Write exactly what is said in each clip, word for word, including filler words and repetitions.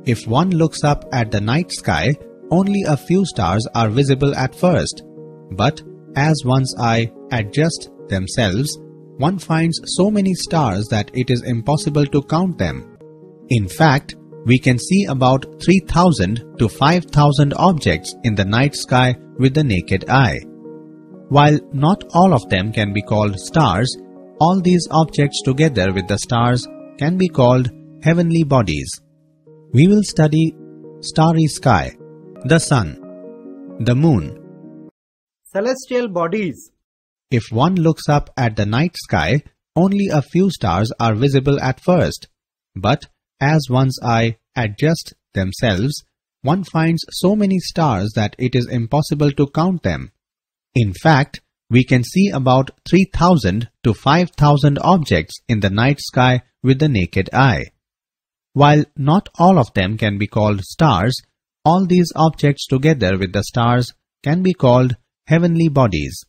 If one looks up at the night sky, only a few stars are visible at first. But as one's eye adjusts themselves, one finds so many stars that it is impossible to count them. In fact, we can see about three thousand to five thousand objects in the night sky with the naked eye. While not all of them can be called stars, all these objects together with the stars can be called heavenly bodies. We will study starry sky, the sun, the moon, celestial bodies. If one looks up at the night sky, only a few stars are visible at first. But as one's eye adjusts themselves, one finds so many stars that it is impossible to count them. In fact, we can see about three thousand to five thousand objects in the night sky with the naked eye. While not all of them can be called stars, all these objects together with the stars can be called heavenly bodies.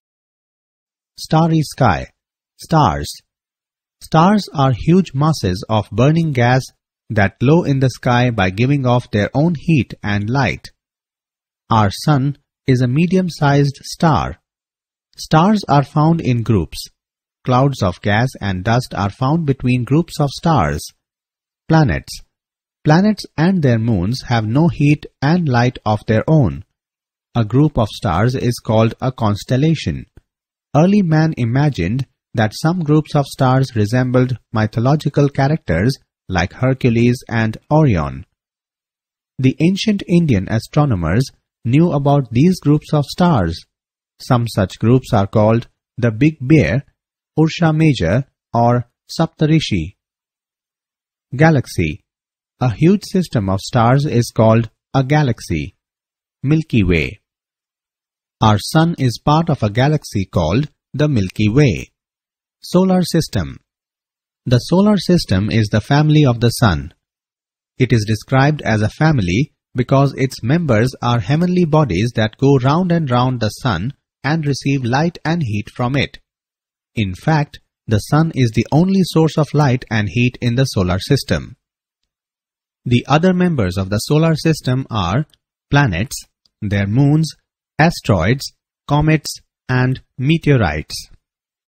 Starry sky, stars. Stars are huge masses of burning gas that glow in the sky by giving off their own heat and light. Our sun is a medium-sized star. Stars are found in groups. Clouds of gas and dust are found between groups of stars. Planets. Planets and their moons have no heat and light of their own. A group of stars is called a constellation. Early man imagined that some groups of stars resembled mythological characters like Hercules and Orion. The ancient Indian astronomers knew about these groups of stars. Some such groups are called the Big Bear, Ursa Major, or Saptarishi. Galaxy. A huge system of stars is called a galaxy. Milky Way. Our sun is part of a galaxy called the Milky Way. Solar System. The solar system is the family of the sun. It is described as a family because its members are heavenly bodies that go round and round the sun and receive light and heat from it. In fact, the sun is the only source of light and heat in the solar system. The other members of the solar system are planets, their moons, asteroids, comets, and meteorites.